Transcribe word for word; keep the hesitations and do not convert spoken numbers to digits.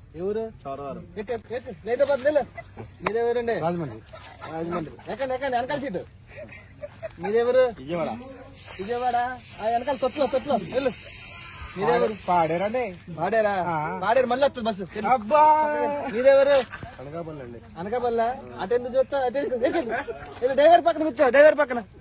ఎవరు మీరెవరండి? రాజమండ్రి. రాజమండ్రి. ఎక్కండి ఎక్కండి వెనకాల సీటు. మీరెవరు? విజయవాడ. విజయవాడ. ఆ వెనకాల తొట్లో తొట్లో వెళ్ళు. మీరెవరు? పాడేరండి. పాడారా? పాడారు మళ్ళీ వస్తుంది బస్సు. అబ్బా. మీరెవరు? అనకాపల్లి అండి. అనకాపల్లి. అటెందుకు చూస్తా అటెందుకు డ్రైవర్ పక్కన కూర్చో. డ్రైవర్ పక్కన